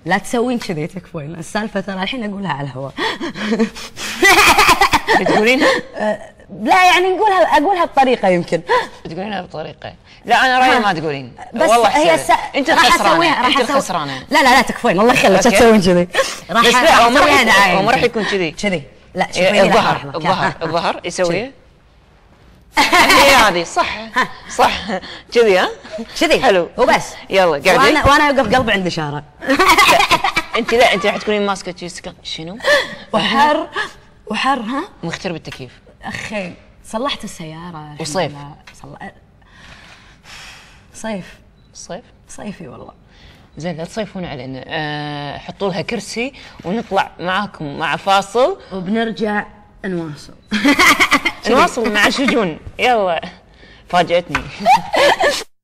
لا تسوين كذي تكفين، السالفه ترى الحين اقولها على الهواء. بتقولينها؟ لا يعني اقولها بطريقه يمكن. بتقولينها بطريقه؟ لا انا رايي ما تقولين. بس والله هي انت الخسرانه، انت الخسرانه. لا تكفين، الله يخليك تسوين كذي. راح اسويها دعايه. ما راح يكون كذي. لا شوفي الظهر يسويها. هي هذه صح كذي. ها كذي حلو وبس. يلا قاعدين وانا يوقف قلبي عند اشاره. انت راح تكونين ماسكه شنو؟ وحر ها؟ مخترب التكييف. اخي صلحت السياره. وصيف. صيفي والله. زين لا تصيفون علينا. حطوا لها كرسي ونطلع معاكم مع فاصل وبنرجع نواصل. نواصل مع شجون. يلا فاجأتني.